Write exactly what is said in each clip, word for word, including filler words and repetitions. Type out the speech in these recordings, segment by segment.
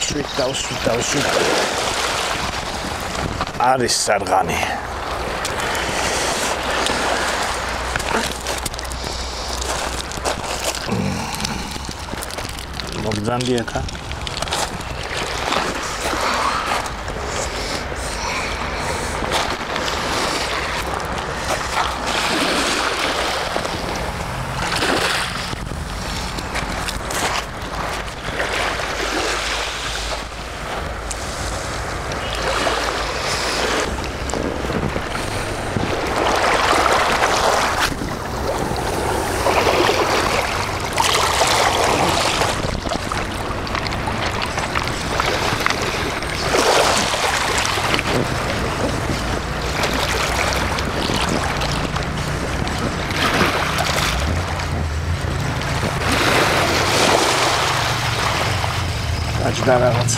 დავშვით, დავშვით, დავშვით. არის სარღანი. მოგძანდი ახლა. Ajdara raca.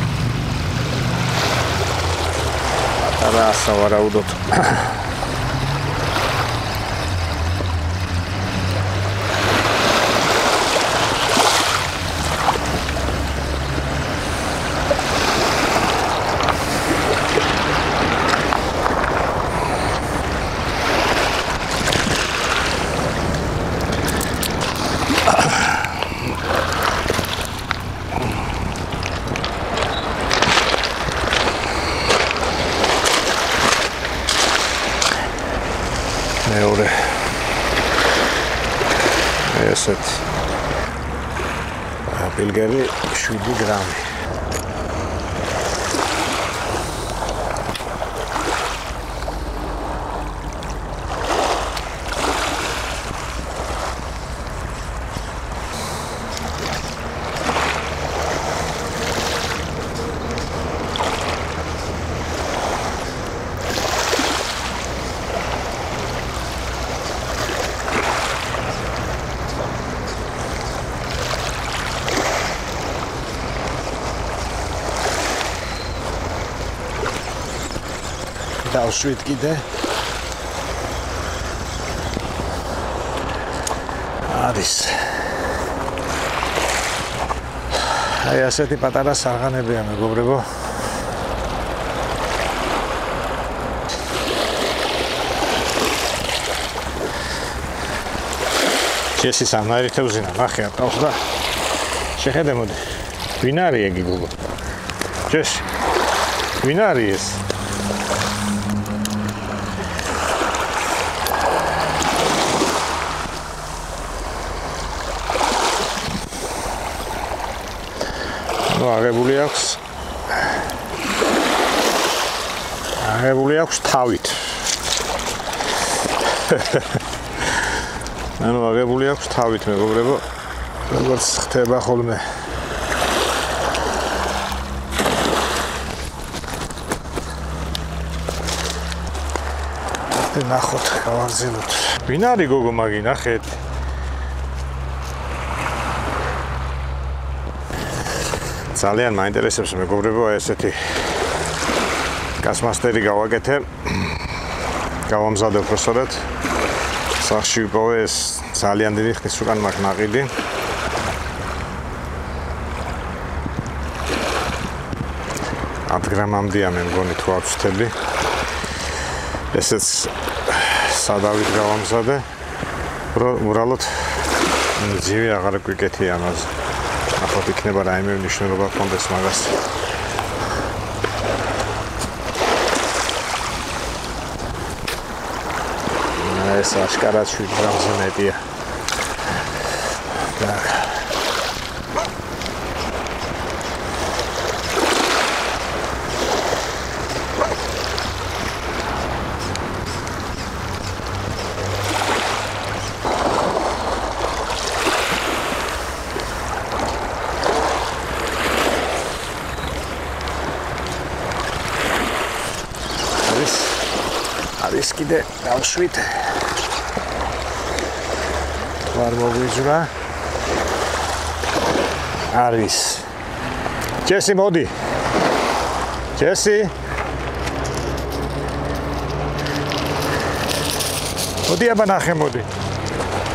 Rasa varaudot. მეორე ესეთ პილგერი შვიდი გრამი დავშვით კიდე არის აი ასეთი პატარა სარღანებია მეგობრებო ჯესის ამარითევზინა ნახე ატყავს და შეხედე მოდი ვინ არის ეგი გოგო ჯესი ვინ არის ეს ну აღებული აქვს აღებული აქვს თავით ანუ აღებული აქვს თავით მეგობრებო როგორც ხდება ხოლმე და ნახოთ გავაგზავნოთ ვინ არის გოგო მაგი ნახეთ ძალიან მაინტერესებს მეგობრებო ესეთი გასმასტერი გავაკეთე გავამზადე უბრალოდ სახში ვიპოვე ეს ძალიან დიდი ხნის უკან მაქვს ნაყიდი ათ გრამამდეა მე მგონი თუ ავწთები ესეც სადავით გავამზადე უბრალოდ ძივი აღარ გვიკეთია ამაზე ახლა იქნება რაიმე მნიშვნელობა კონდეს მაგას ეს აშკარად შვიდ გრამზე მეტია так არის კიდე დავშვით ვარ მოგვიძრა არის ჯესი მოდი ჯესი მოდი აბა ნახე მოდი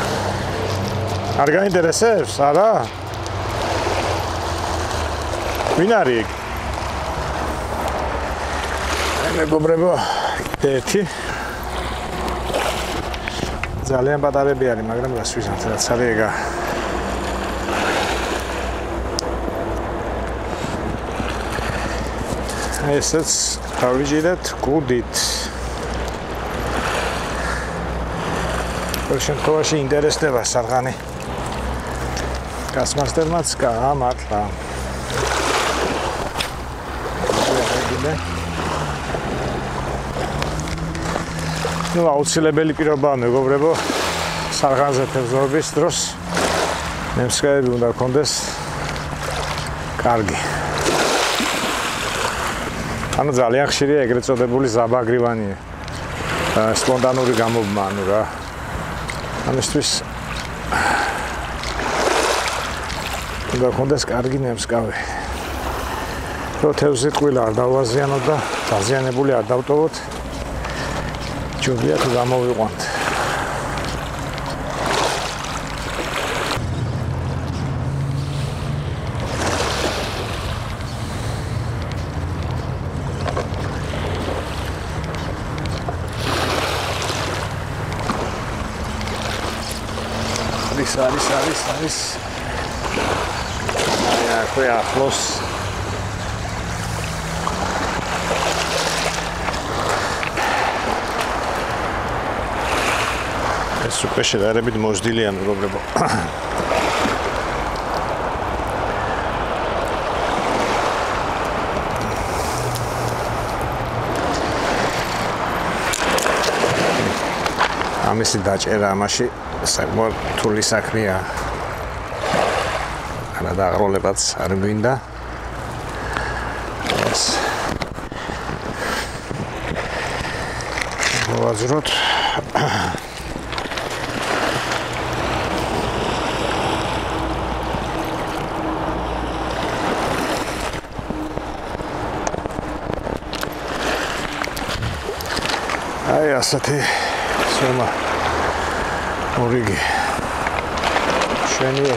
არ გაინტერესებს არა ვინ არის ეგ? მეგობრებო, ერთი ძალიან პატარები არის, მაგრამ გასვისანთ რაც არის ეგა. ესეც გავიჭირეთ კუდით. ყოველ შემთხვევაში ინტერესდება სარღანი. გასმასტერმაც გამართლა. ნუ აუცილებელი პირობაა მეგობრებო, სარღანზე თევზაობის დროს ნემსკაები უნდა გქონდეს კარგი. ანუ ძალიან ხშირია ეგრეთ წოდებული ზაბაგრივანი, სპონტანური გამობმა, ანუ რა. ამისთვის უნდა გქონდეს კარგი ნემსკავი. რომ თევზი ტყუილა არ დავაზიანოთ და დაზიანებული არ დავტოვოთ. ჯობია თუ გამოვიყვანთ. არის არის არის არის აი აქვე ახლოს ეს უკვე შედარებით მოძდილია მეგობრებო. ამისი დაჭერა ამაში საკმაოდ რთული საქმეა. არა დაღროლებაც არ გვინდა. ეს ვაზროთ აი ასეთი სომა ორიგი შენია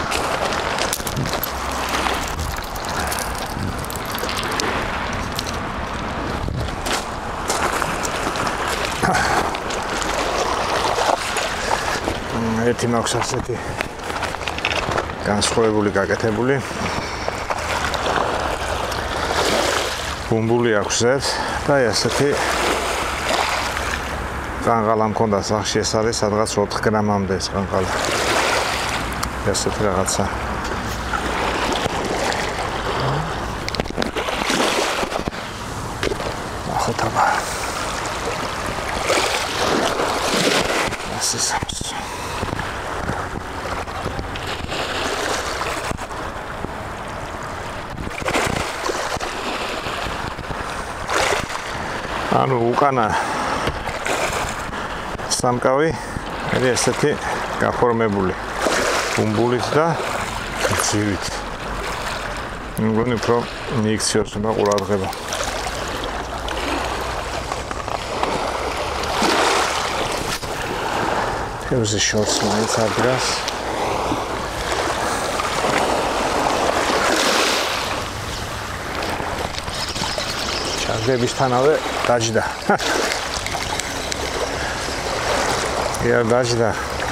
ერთი მაქვს ასეთი განსხვავებული გაკეთებული ბუმბული აქვს ზედ და ასეთი ყანყალა მქონდა სახში, ეს არის სადღაც ოთხ გრამამდე ეს ყანყალა. ესეთი რაღაცა. ახოთ აბა. ასე სამს. ანუ უკანა სამკავი არის ესეთი გაფორმებული ბუმბულით და ცივით. მგონი უფრო მიიქციოს უნდა ყურადღება. თევზის შორს მაინც ადგას. ჩარგებისთანავე დაჯდა. Я დაჯდა.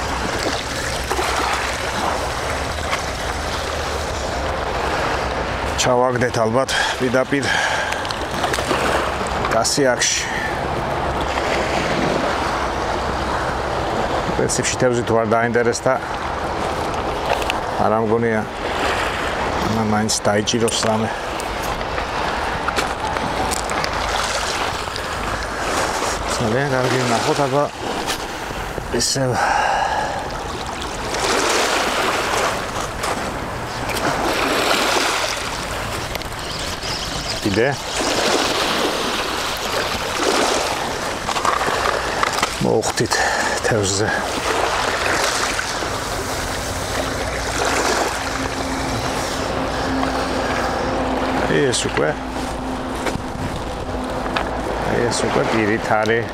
ჩავაგდეთ ალბათ პირდაპირ გასიაქში. პრინციპში თევზი თუ არ დაინტერესდა არ ამგონია მაინც დაიჭიროს რამე. ძალიან კარგი ნახოთ აბა ესე იდე მოხდით თევზზე ეს უკვე ეს უკვე პირით არის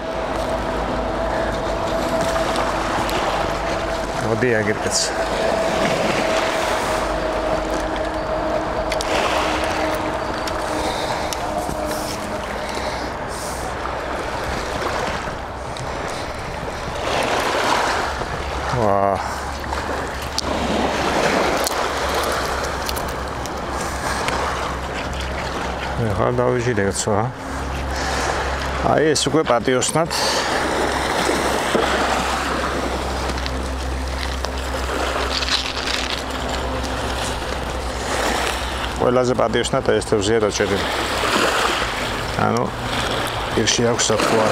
მოდი აგერკეც ვა ეხლა დავიჯიდე ცოტა. აი ეს უკვე პატიოსნად. ყველაზე პატიოსნად ეს თევზია დაჭერილი. ანუ პირში აქვს საფუარა.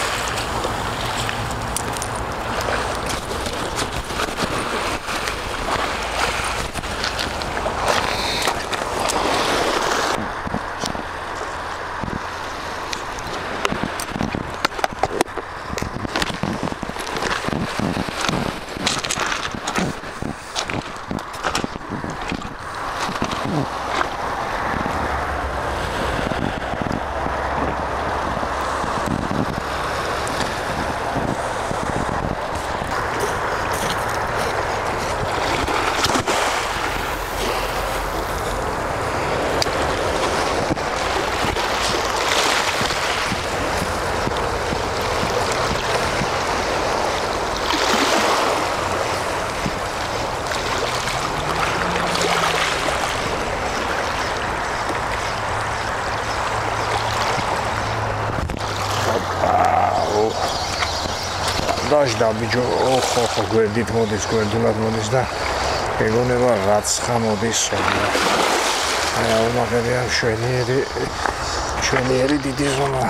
დაჟდა ბიჭო, ოხ ოხ გვერდით მოდის, გვერდულად მოდის და ეგონება რაც ხამოდის. აი აუმაღლია შვენიერი შვენიერი დიდი ზონა.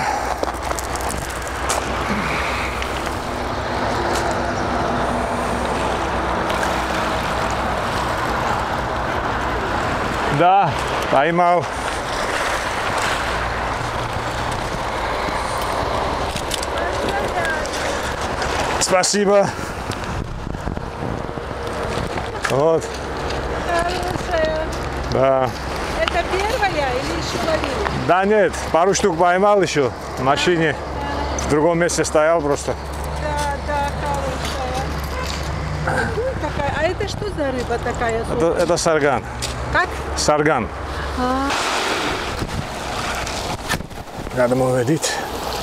და დაიმავ Спасибо. Вот. Хорошая. Да. Это первая или еще ловили? Да нет, пару штук поймал еще в машине. В другом месте стоял просто. Да, да, хорошая. Такая. А это что за рыба такая? Это, это сарган. Как? Сарган. А. Надо моведить.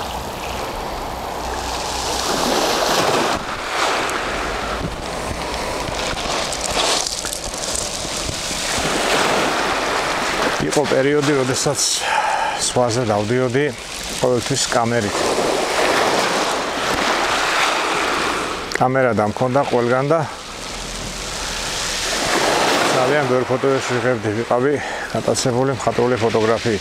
იყო პერიოდი, როდესაც სხვაზე დავდიოდი ყოველთვის კამერით. კამერა დამქონდა ყველგან და ძალიან ბევრ ფოტოებს ვიღებდი, ვიყავი გატაცებული მხატვრული ფოტოგრაფიით.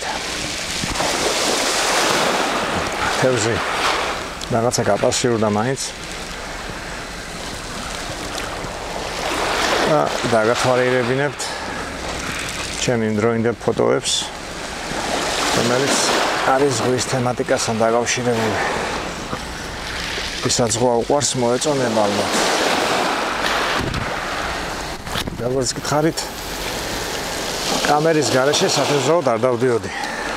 თევზი რაღაცა გაპასიურდა მაინც. და დაგათვალიერებინებთ ჩემი იმდროინდელ ფოტოებს, რომელიც არის ზღვის თემატიკასთან დაკავშირებული. ვისაც ზღვა უყვარს, მოეწონება ალბათ. როგორც გითხარით, კამერის გარეშე სათევზაოდ არ დავდიოდი.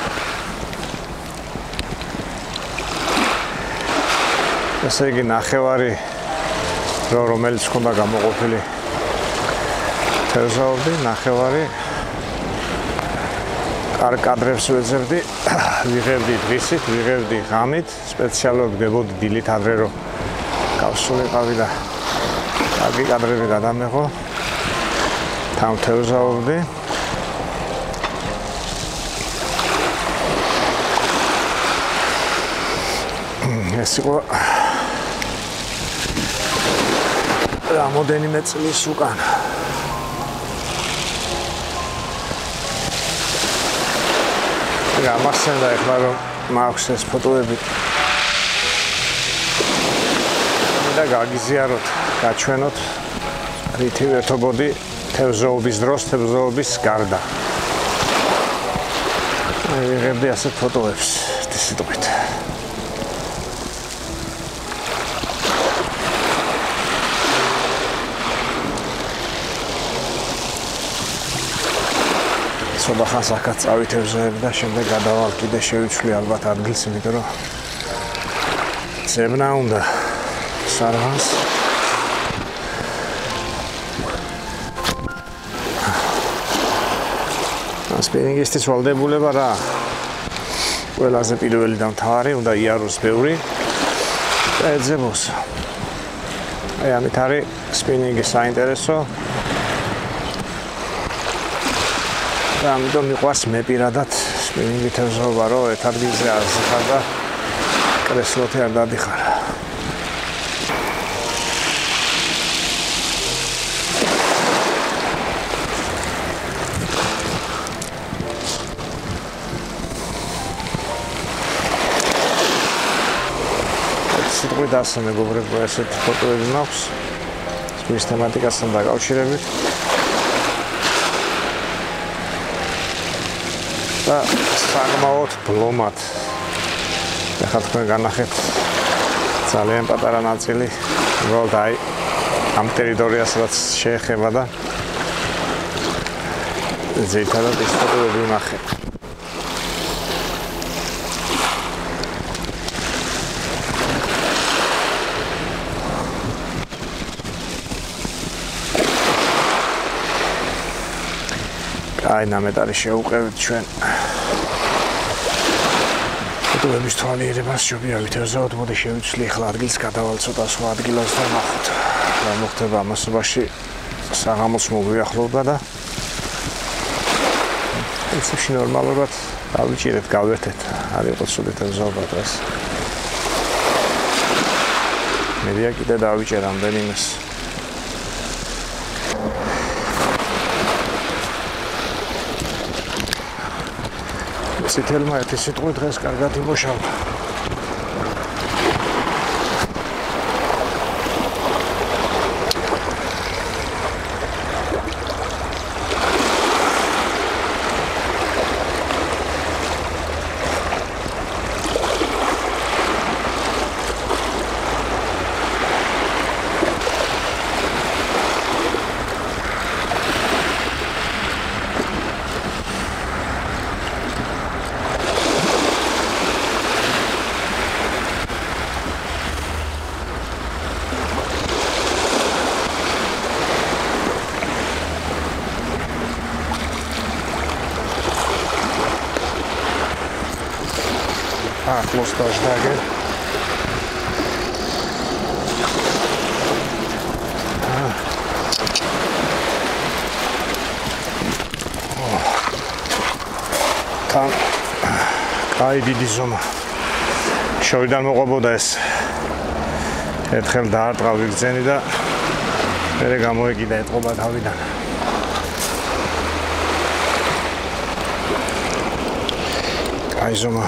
ესე იგი ნახევარი დრო, რომელიც ჰქონდა გამოყოფილი, თევზაობდი, ნახევარი არ კადრებს ვეძებდი, ვიღებდი დღისით, ვიღებდი ღამით, სპეციალურად გდებოდი დილით ადრე რომ გავსულიყავი და კარგი კადრები გადამეღო. თან თევზაობდი. ეს იყო რამოდენიმე წლის უკან. გამახსენდა ეხლა რომ მაქვს ეს ფოტოები და გაგიზიაროთ, გაჩვენოთ რითი ვერთობოდი თევზაობის დროს, თევზაობის გარდა. ვიღებდი ასეთ ფოტოებს, ეს სიტყვით. ცოტა ხანს აქაც წავითევზეები და შემდეგ გადავალ კიდე შევიცვლი ალბათ ადგილს, იმიტომ რომ ძებნა უნდა სარვანს. სპინინგისტის ვალდებულება რა? ყველაზე პირველი და მთავარი უნდა იაროს ბევრი და ეძებოს. აი ამით არის სპინინგი საინტერესო. და ამიტომ მიყვარს მე პირადად სპინინგით ვზრობა, რომ ერთ ადგილზე არ ზიხარ და კრესლოთი არ დადიხარ. სიტყვით ასე მეგობრებო, ესეთი ფოტოები მაქვს სპინის თემატიკასთან დაკავშირებით. და საკმაოდ ბლომად. ახლა თქვენ განახეთ ძალიან პატარა ნაწილი, უბრალოდ აი ამ ტერიტორიას რაც შეეხება და ძირითადად ის ფოტოები მახეთ. აი ნამეთ არის შევუყევით ჩვენ. ფოტოების თვალიერებას შევიავით ეზოთ, მოდი შევიცვლი ახლა ადგილს გადავალ ცოტა სხვა ადგილას და ნახოთ რა მოხდება ამასობაში. საღამოს მოგვიახლოვდა და ეს ნორმალურად დავიჭირეთ, გავერთეთ. არ იყო ცუდად ეზობა დღეს. მედია კიდე დავიჭერ რამდენიმეს. ციტელმა ერთი სიტყვით დღეს კარგად იმუშავდა. ახლოს დაჟდაგე. თან კაი დიდი ზომა. შორიდან მოყვებოდა ეს. ერთხელ დაარტყა ვიგზენი და მერე გამოეკიდა ეტყობა თავიდან. კაი ზომა.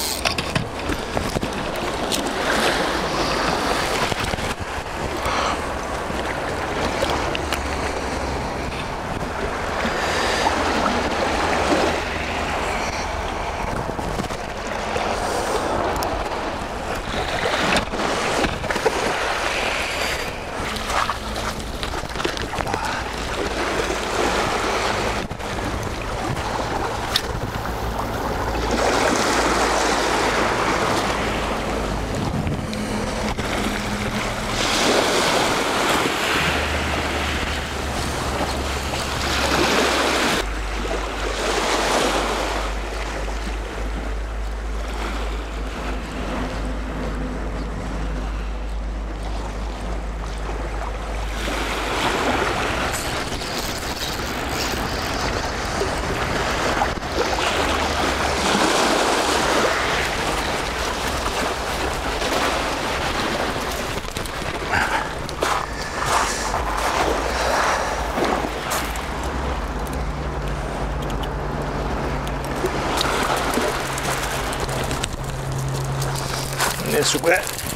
ეს უკვე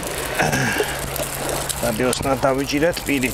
რადიოსთან დავიჭირეთ პირით.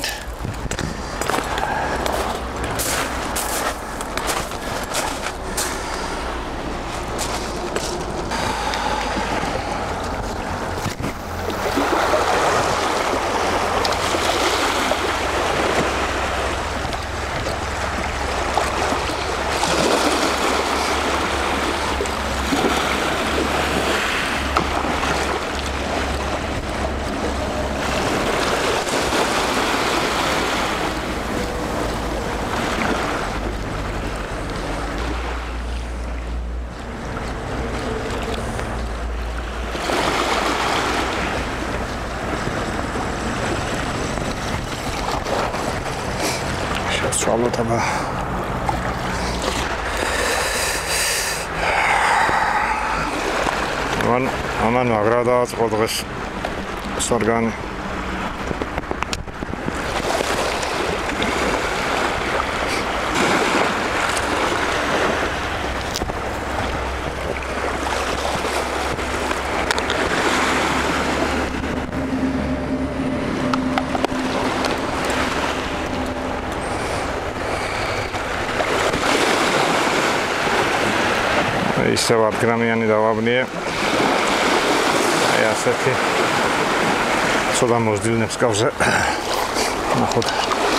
სწავლოთება. მან ამან მაგრა დააწყო დღეს სორგანი. ისევ ათ გრამიანი დავაბნიე. აი ასეთი ცოტა მოსდილნებს გავზე. ნახოთ.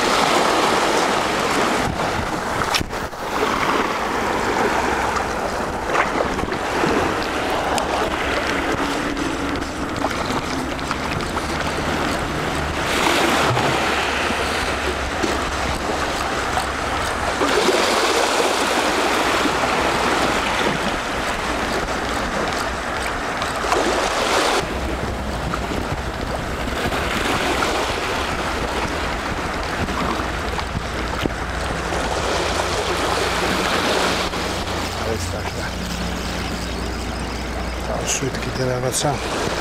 Sweet kitty ragazza.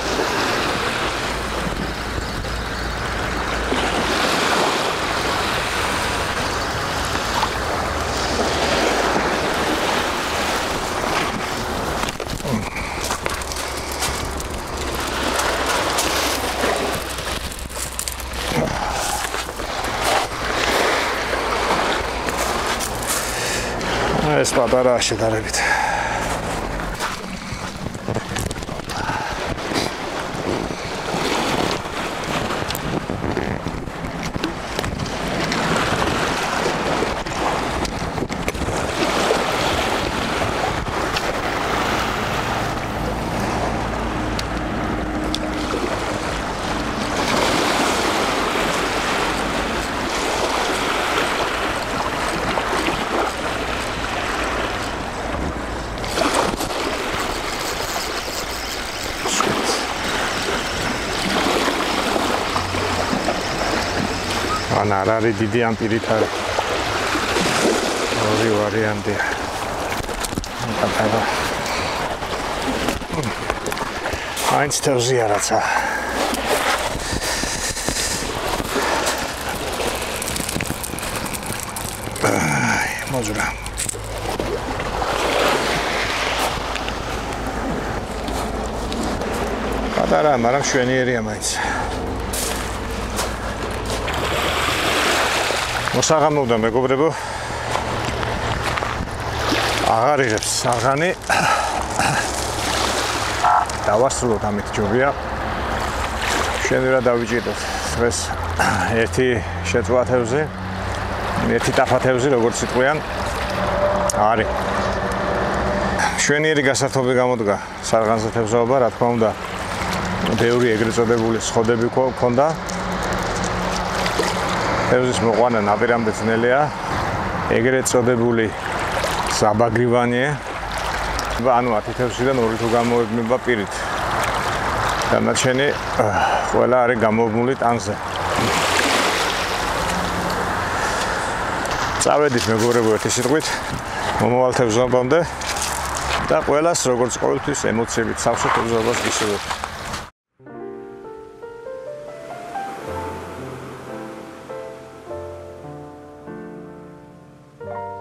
ეს პატარა შედარებით. ან არ არის დიდი ამ პირითარი ორი ვარიანტია პატარა მაინც თევზია რაცა აი მოძრა პატარა მაგრამ შვენიერია მაინც მოსაღამოვდა მეგობრებო აღარ იღებს საღანი დავასრულოთ ამით ჯობია შენ რა დავიჭიროთ დღეს ერთი შეწვა თევზი ერთი ტაფა თევზი როგორც სიტყვიან არის შვენიერი გასართობი გამოდგა სარღანზე თევზაობა რა თქმა უნდა ბევრი ეგრეთ წოდებული სხოდები ქონდა თევზის მოყვანა ნაპირამდე ძნელია ეგრეთ წოდებული საბაგრივანია ანუ ათი თევზიდან ორი თუ გამოებნება პირით დანარჩენი ყველა არის გამოვმული ტანზე წავედით მეგობრებო ერთი სიტყვით მომავალ თევზაობამდე და ყველას როგორც ყოველთვის ემოციებით სავსე თევზაობას გისურვებთ Bye.